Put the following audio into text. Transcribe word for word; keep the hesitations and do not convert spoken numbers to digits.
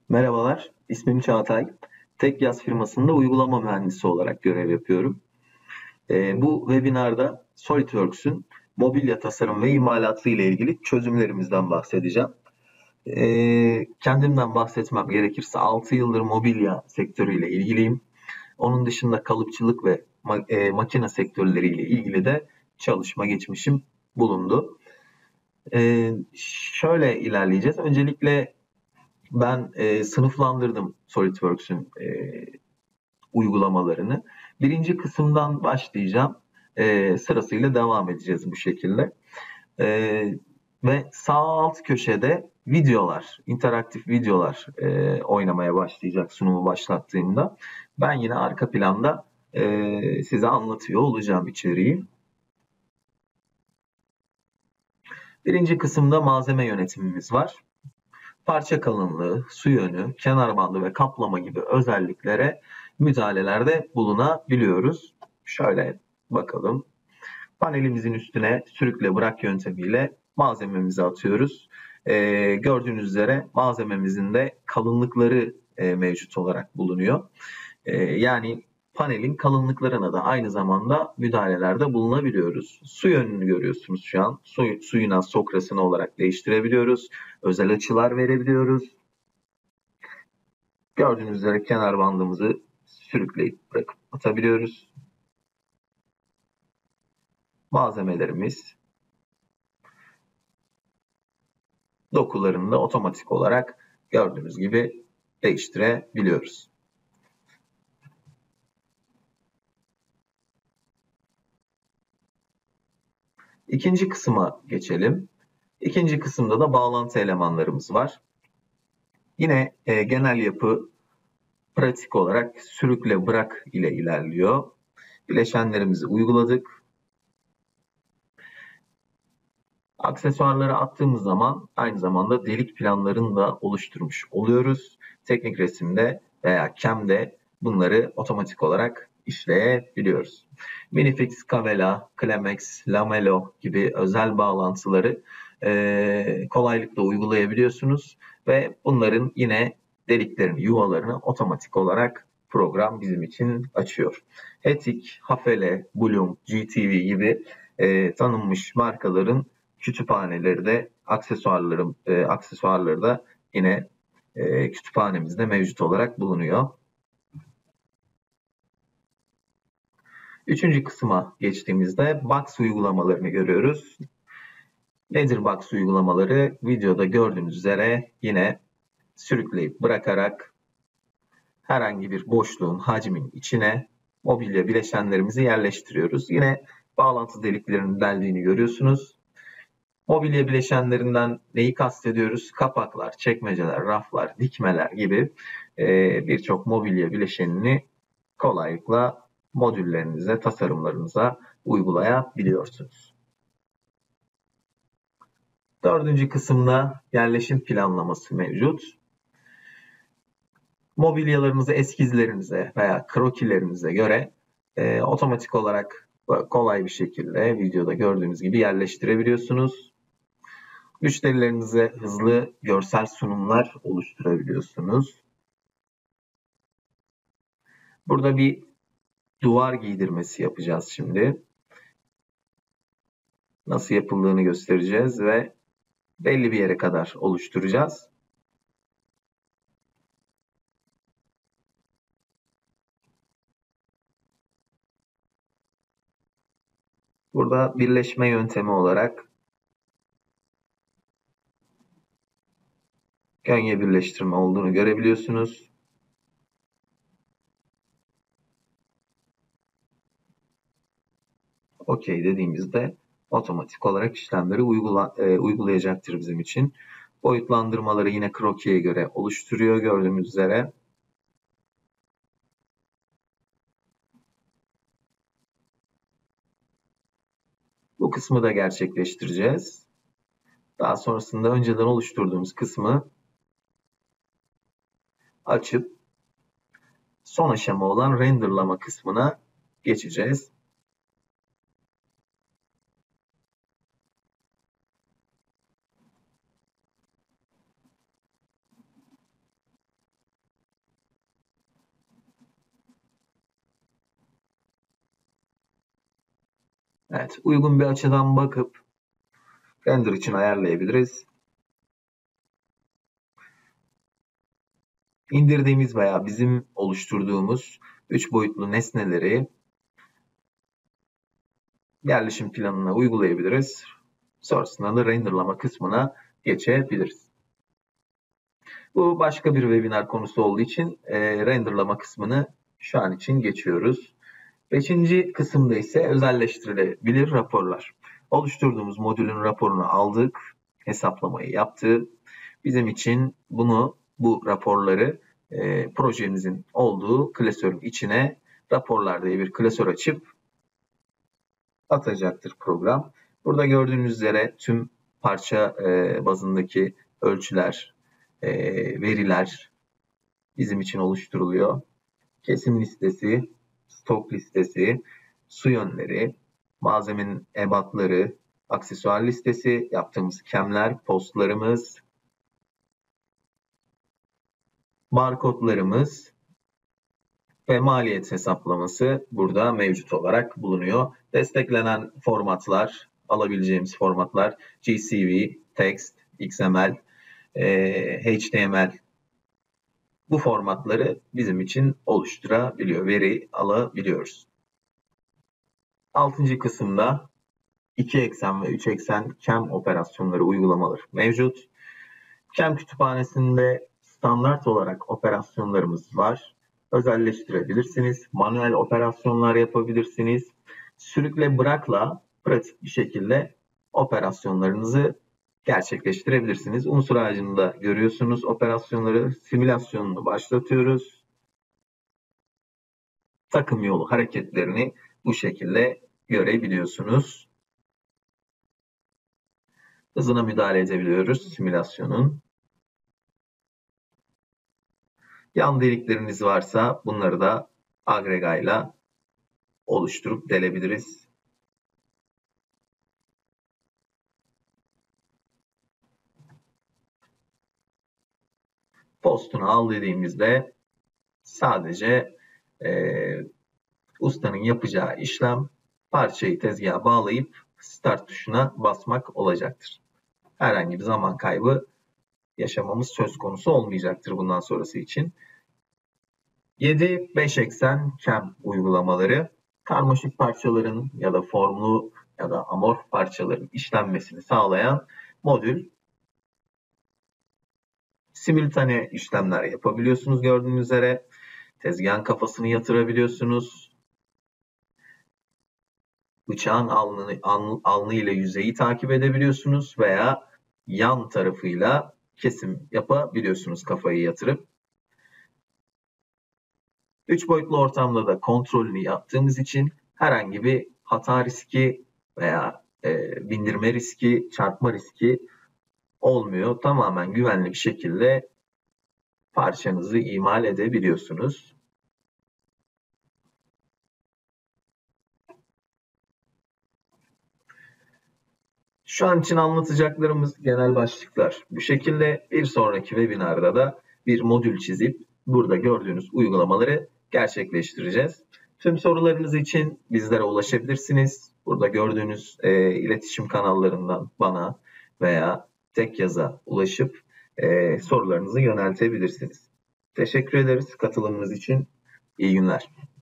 Merhabalar, ismim Çağatay. Tek Yaz firmasında uygulama mühendisi olarak görev yapıyorum. Ee, bu webinarda SolidWorks'ün mobilya tasarım ve imalatı ile ilgili çözümlerimizden bahsedeceğim. Ee, kendimden bahsetmem gerekirse altı yıldır mobilya sektörüyle ilgiliyim. Onun dışında kalıpçılık ve ma- e, makine sektörleriyle ilgili de çalışma geçmişim bulundu. Ee, şöyle ilerleyeceğiz. Öncelikle ben e, sınıflandırdım SolidWorks'ün e, uygulamalarını. Birinci kısımdan başlayacağım. E, sırasıyla devam edeceğiz bu şekilde. E, ve sağ alt köşede videolar, interaktif videolar e, oynamaya başlayacak sunumu başlattığımda. Ben yine arka planda e, size anlatıyor olacağım içeriği. Birinci kısımda malzeme yönetimimiz var. Parça kalınlığı, su yönü, kenar bandı ve kaplama gibi özelliklere müdahalelerde bulunabiliyoruz. Şöyle bakalım. Panelimizin üstüne sürükle bırak yöntemiyle malzememizi atıyoruz. Ee, gördüğünüz üzere malzememizin de kalınlıkları e, mevcut olarak bulunuyor. Ee, yani panelin kalınlıklarına da aynı zamanda müdahalelerde bulunabiliyoruz. Su yönünü görüyorsunuz şu an. Su, suyun az sokrasını olarak değiştirebiliyoruz. Özel açılar verebiliyoruz. Gördüğünüz üzere kenar bandımızı sürükleyip bırakıp atabiliyoruz. Malzemelerimiz dokularını da otomatik olarak gördüğünüz gibi değiştirebiliyoruz. İkinci kısma geçelim. İkinci kısımda da bağlantı elemanlarımız var. Yine e, genel yapı pratik olarak sürükle bırak ile ilerliyor. Bileşenlerimizi uyguladık. Aksesuarları attığımız zaman aynı zamanda delik planlarını da oluşturmuş oluyoruz. Teknik resimde veya C A M'de bunları otomatik olarak işleyebiliyoruz. Minifix, Kavela, Klemex, Lamelo gibi özel bağlantıları e, kolaylıkla uygulayabiliyorsunuz ve bunların yine deliklerini, yuvalarını otomatik olarak program bizim için açıyor. Hetik, Hafele, Bloom, G T V gibi e, tanınmış markaların kütüphaneleri de aksesuarlarım e, aksesuarları da yine e, kütüphanemizde mevcut olarak bulunuyor. Üçüncü kısma geçtiğimizde box uygulamalarını görüyoruz. Nedir box uygulamaları? Videoda gördüğünüz üzere yine sürükleyip bırakarak herhangi bir boşluğun, hacmin içine mobilya bileşenlerimizi yerleştiriyoruz. Yine bağlantı deliklerinin deldiğini görüyorsunuz. Mobilya bileşenlerinden neyi kastediyoruz? Kapaklar, çekmeceler, raflar, dikmeler gibi e, birçok mobilya bileşenini kolaylıkla modüllerinize, tasarımlarınıza uygulayabiliyorsunuz. Dördüncü kısımda yerleşim planlaması mevcut. Mobilyalarınızı eskizlerinize veya krokilerinize göre e, otomatik olarak kolay bir şekilde videoda gördüğünüz gibi yerleştirebiliyorsunuz. Müşterilerinize hızlı görsel sunumlar oluşturabiliyorsunuz. Burada bir duvar giydirmesi yapacağız şimdi. Nasıl yapıldığını göstereceğiz ve belli bir yere kadar oluşturacağız. Burada birleşme yöntemi olarak gönye birleştirme olduğunu görebiliyorsunuz. OK dediğimizde otomatik olarak işlemleri uygula, e, uygulayacaktır bizim için. Boyutlandırmaları yine krokiye göre oluşturuyor gördüğünüz üzere. Bu kısmı da gerçekleştireceğiz. Daha sonrasında önceden oluşturduğumuz kısmı açıp son aşama olan renderlama kısmına geçeceğiz. Evet, uygun bir açıdan bakıp render için ayarlayabiliriz. İndirdiğimiz veya bizim oluşturduğumuz üç boyutlu nesneleri yerleşim planına uygulayabiliriz. Sonrasında da renderlama kısmına geçebiliriz. Bu başka bir webinar konusu olduğu için e, renderlama kısmını şu an için geçiyoruz. Beşinci kısımda ise özelleştirilebilir raporlar. Oluşturduğumuz modülün raporunu aldık, hesaplamayı yaptı. Bizim için bunu, bu raporları e, projemizin olduğu klasörün içine raporlar diye bir klasör açıp atacaktır program. Burada gördüğünüz üzere tüm parça e, bazındaki ölçüler, e, veriler bizim için oluşturuluyor. Kesim listesi, stok listesi, su yönleri, malzemenin ebatları, aksesuar listesi, yaptığımız kemler, postlarımız, barkodlarımız ve maliyet hesaplaması burada mevcut olarak bulunuyor. Desteklenen formatlar, alabileceğimiz formatlar G C V, text, X M L, H T M L. Bu formatları bizim için oluşturabiliyor, veri alabiliyoruz. Altıncı kısımda iki eksen ve üç eksen kem operasyonları uygulamaları mevcut. Kem kütüphanesinde standart olarak operasyonlarımız var. Özelleştirebilirsiniz. Manuel operasyonlar yapabilirsiniz. Sürükle bırakla pratik bir şekilde operasyonlarınızı gerçekleştirebilirsiniz. Unsur ağacında görüyorsunuz operasyonları. Simülasyonunu başlatıyoruz. Takım yolu hareketlerini bu şekilde görebiliyorsunuz. Hızına müdahale edebiliyoruz simülasyonun. Yan delikleriniz varsa bunları da agregayla oluşturup delebiliriz. Postunu al dediğimizde sadece e, ustanın yapacağı işlem parçayı tezgaha bağlayıp start tuşuna basmak olacaktır. Herhangi bir zaman kaybı yaşamamız söz konusu olmayacaktır bundan sonrası için. yedi beş eksen kem uygulamaları karmaşık parçaların ya da formlu ya da amorf parçaların işlenmesini sağlayan modül. Simültane işlemler yapabiliyorsunuz gördüğünüz üzere. Tezgahın kafasını yatırabiliyorsunuz. Bıçağın alnı, alnı, alnı ile yüzeyi takip edebiliyorsunuz veya yan tarafıyla kesim yapabiliyorsunuz kafayı yatırıp. Üç boyutlu ortamda da kontrolünü yaptığımız için herhangi bir hata riski veya e, bindirme riski, çarpma riski olmuyor. Tamamen güvenli bir şekilde parçanızı imal edebiliyorsunuz. Şu an için anlatacaklarımız genel başlıklar. Bu şekilde bir sonraki webinarda da bir modül çizip burada gördüğünüz uygulamaları gerçekleştireceğiz. Tüm sorularınız için bizlere ulaşabilirsiniz. Burada gördüğünüz e, iletişim kanallarından bana veya tek yaza ulaşıp e, sorularınızı yöneltebilirsiniz. Teşekkür ederiz katılımınız için. İyi günler.